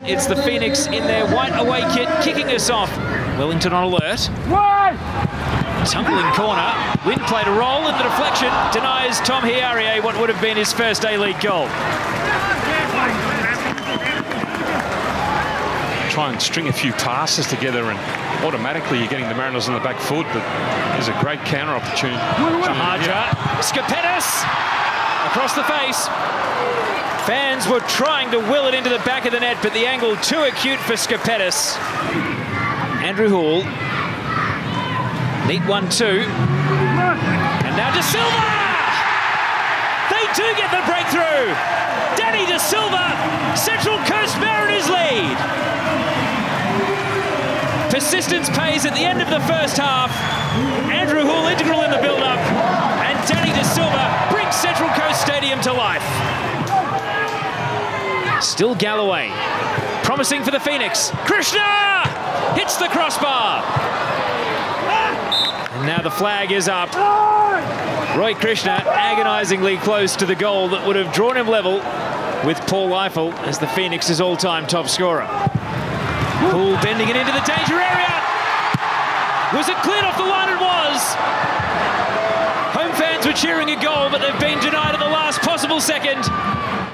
It's the Phoenix in their white away kit kicking us off. Wellington on alert. Tumbling corner. Wind played a role in the deflection. Denies Tom Hiarie what would have been his first A-League goal. Try and string a few passes together and automatically you're getting the Mariners on the back foot, but there's a great counter opportunity. Mahaja, Skapetis across the face. Fans were trying to will it into the back of the net, but the angle too acute for Skapetis. Andrew Hall. Neat 1-2. And now De Silva! They do get the breakthrough! Danny De Silva, Central Coast Mariners lead! Persistence pays at the end of the first half. Andrew Hall integral in the build-up, and Danny De Silva brings Central Coast Stadium to life. Still Galloway, promising for the Phoenix. Krishna hits the crossbar. And now the flag is up. Roy Krishna agonisingly close to the goal that would have drawn him level with Paul Eiffel as the Phoenix's all-time top scorer. Poole bending it into the danger area. Was it cleared off the line? It was. Home fans were cheering a goal, but they've been denied at the last possible second.